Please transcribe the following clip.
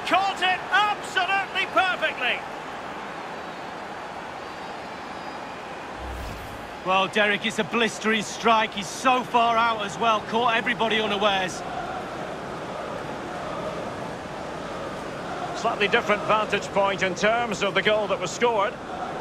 caught it absolutely perfectly. Well, Derek, it's a blistering strike. He's so far out as well. Caught everybody unawares. Slightly different vantage point in terms of the goal that was scored.